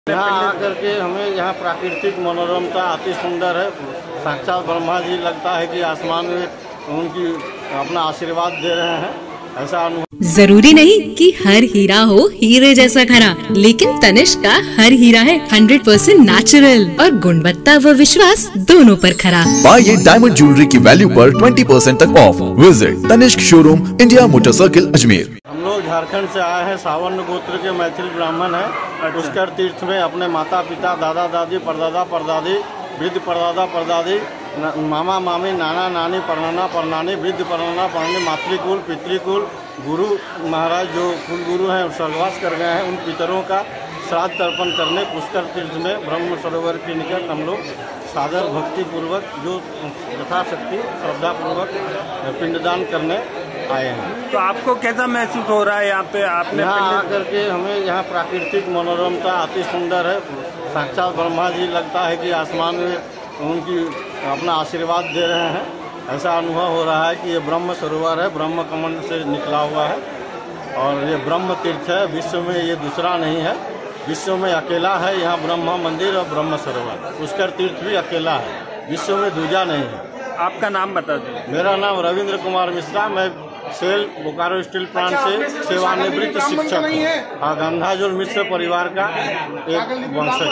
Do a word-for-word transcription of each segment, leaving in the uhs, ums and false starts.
यहाँ आकर के हमें यहाँ प्राकृतिक मनोरमता अति सुंदर है। साक्षात ब्रह्मा जी लगता है कि आसमान में उनकी अपना आशीर्वाद दे रहे हैं, ऐसा अनुभव। जरूरी नहीं कि हर हीरा हो हीरे जैसा खरा, लेकिन तनिष्क का हर हीरा है हंड्रेड परसेंट नेचुरल और गुणवत्ता व विश्वास दोनों पर खरा। पाइए डायमंड ज्वेलरी की वैल्यू पर ट्वेंटी परसेंट तक off. Visit Tanishq showroom, India motor circle, Ajmer. हम लोग झारखंड से आए हैं, सावर्ण गोत्र के मैथिल ब्राह्मण हैं। पुष्कर तीर्थ में अपने माता पिता, दादा दादी, परदादा परदादी, वृद्ध परदादा परदादी, मामा मामी, नाना नानी, परनाना परनानी, वृद्ध परनाना परनानी, मातृकुल पितृकुल, गुरु महाराज जो कुल गुरु हैं स्वर्गवास कर गए हैं, उन पितरों का श्राद्ध तर्पण करने पुष्कर तीर्थ में ब्रह्म सरोवर के निकट हम लोग सादर भक्ति पूर्वक जो यथाशक्ति श्रद्धा पूर्वक पिंडदान करने आए हैं। तो आपको कैसा महसूस हो रहा है यहाँ पे? आपने यहाँ आकर के हमें यहाँ प्राकृतिक मनोरमता अति सुंदर है। साक्षात ब्रह्मा जी लगता है कि आसमान में उनकी अपना आशीर्वाद दे रहे हैं, ऐसा अनुभव हो रहा है कि ये ब्रह्म सरोवर है, ब्रह्म कमंड से निकला हुआ है और ये ब्रह्म तीर्थ है। विश्व में ये दूसरा नहीं है, विश्व में अकेला है यहाँ ब्रह्म मंदिर और ब्रह्म सरोवर। पुष्कर तीर्थ भी अकेला है, विश्व में दूजा नहीं है। आपका नाम बता दीजिए। मेरा नाम रविंद्र कुमार मिश्रा, मैं सेल बोकारो स्टील प्लांट से सेवानिवृत्त शिक्षक हूँ। गंधाजुल मिश्र परिवार का एक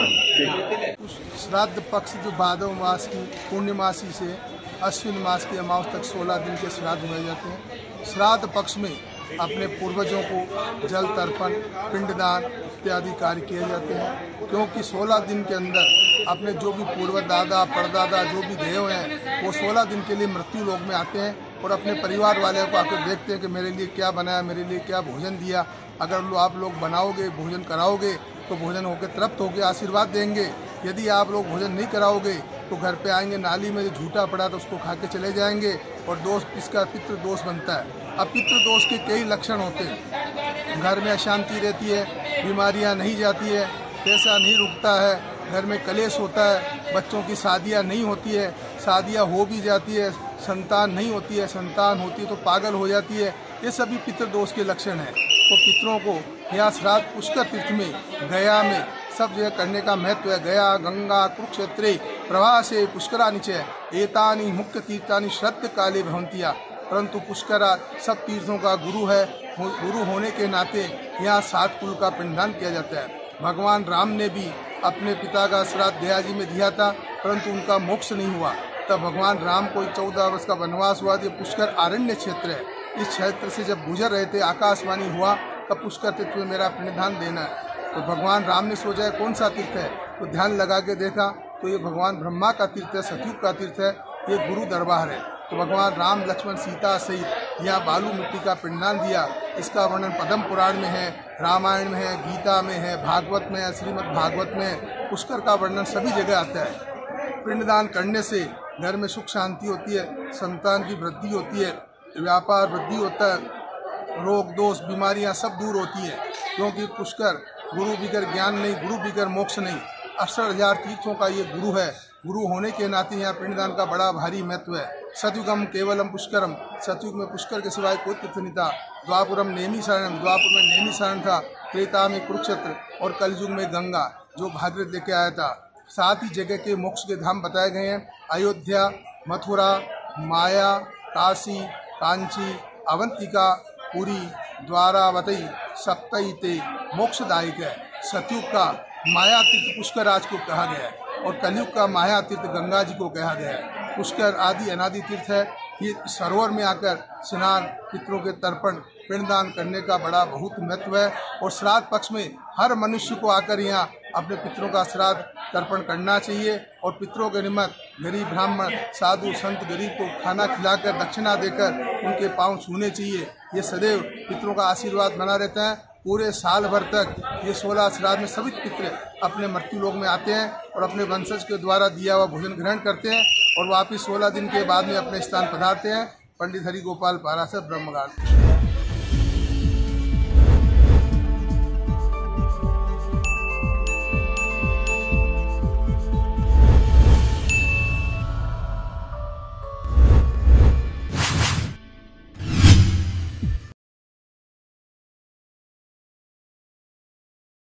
वंशज। श्राद्ध पक्ष जो भादव मास की पूर्णिमासी से अश्विन मास की अमावस तक सोलह दिन के श्राद्ध हुए जाते हैं। श्राद्ध पक्ष में अपने पूर्वजों को जल तर्पण, पिंडदान इत्यादि कार्य किए जाते हैं, क्योंकि सोलह दिन के अंदर अपने जो भी पूर्व दादा परदादा जो भी देव हैं वो सोलह दिन के लिए मृत्यु लोक में आते हैं और अपने परिवार वाले को आकर देखते हैं कि मेरे लिए क्या बनाया, मेरे लिए क्या भोजन दिया। अगर लो आप लोग बनाओगे, भोजन कराओगे तो भोजन होकर तृप्त होकर आशीर्वाद देंगे। यदि आप लोग भोजन नहीं कराओगे तो घर पे आएंगे, नाली में जो झूठा पड़ा तो उसको खा के चले जाएंगे और दोष इसका पितृ दोष बनता है। अब पितृ दोष के कई लक्षण होते हैं। घर में अशांति रहती है, बीमारियां नहीं जाती है, पैसा नहीं रुकता है, घर में कलेश होता है, बच्चों की शादियां नहीं होती है, शादियां हो भी जाती है, संतान नहीं होती है, संतान होती है तो पागल हो जाती है। ये सभी पितृ दोष के लक्षण हैं। तो पितरों को यहाँ श्राद्ध पुष्कर तीर्थ में, गया में सब जगह करने का महत्व है। गया, गंगा, कुरुक्षेत्रे प्रवाह से पुष्करा नीचे एतानी मुख्य तीर्थानी श्रद्ध काले भवंतिया। परंतु पुष्करा सब तीर्थों का गुरु है। गुरु होने के नाते यहाँ सात कुल का पिंडदान किया जाता है। भगवान राम ने भी अपने पिता का श्राद्ध गया जी में दिया था, परंतु उनका मोक्ष नहीं हुआ। तब भगवान राम को चौदह वर्ष का वनवास हुआ। ये पुष्कर आरण्य क्षेत्र है, इस क्षेत्र से जब गुजर रहे थे आकाशवाणी हुआ तब पुष्कर तीर्थ में मेरा पिंडदान देना है। तो भगवान राम ने सोचा है कौन सा तीर्थ है, तो ध्यान लगा के देखा तो ये भगवान ब्रह्मा का तीर्थ है, सतयुग का तीर्थ है, ये गुरु दरबार है। तो भगवान राम, लक्ष्मण, सीता सहित यहाँ बालू मिट्टी का पिंडदान दिया। इसका वर्णन पद्म पुराण में है, रामायण में है, गीता में है, भागवत में है, श्रीमद् भागवत में है। पुष्कर का वर्णन सभी जगह आता है। पिंडदान करने से घर में सुख शांति होती है, संतान की वृद्धि होती है, व्यापार वृद्धि होता है, रोग दोष बीमारियां सब दूर होती है। क्योंकि पुष्कर गुरु बिगर ज्ञान नहीं, गुरु बिगर मोक्ष नहीं। अड़सठ हजार तीर्थों का ये गुरु है। गुरु होने के नाते यहाँ पिंडदान का बड़ा भारी महत्व है। सतयुगम केवलम पुष्करम, सतयुग में पुष्कर के सिवाय कोई तीर्थ नहीं था। द्वापुरम नेमी शरणम, द्वापुर में नेमी शरण था। त्रेता में कुरुक्षेत्र और कलयुग में गंगा जो भागीरथ लेके आया था। सात ही जगह के मोक्ष के धाम बताए गए हैं। अयोध्या, मथुरा, माया, काशी, कांची, अवंतिका, पुरी, द्वारावती सप्तईते मोक्षदायक है। सतयुग का माया तीर्थ पुष्कर राज को कहा गया है और कलयुग का माया तीर्थ गंगा जी को कहा गया है। पुष्कर आदि अनादि तीर्थ है। ये सरोवर में आकर स्नान, पितरों के तर्पण, पिंडदान करने का बड़ा बहुत महत्व है। और श्राद्ध पक्ष में हर मनुष्य को आकर यहाँ अपने पितरों का श्राद्ध तर्पण करना चाहिए और पितरों के निमित्त गरीब ब्राह्मण, साधु, संत गरीब को खाना खिलाकर, दक्षिणा देकर उनके पांव छूने चाहिए। ये सदैव पितरों का आशीर्वाद बना रहता है। पूरे साल भर तक ये सोलह श्राद्ध में सभी पितर अपने मृत्यु लोक में आते हैं और अपने वंशज के द्वारा दिया हुआ भोजन ग्रहण करते हैं और वापिस सोलह दिन के बाद में अपने स्थान पधारते हैं। पंडित हरि गोपाल पाराशर ब्रह्मगान।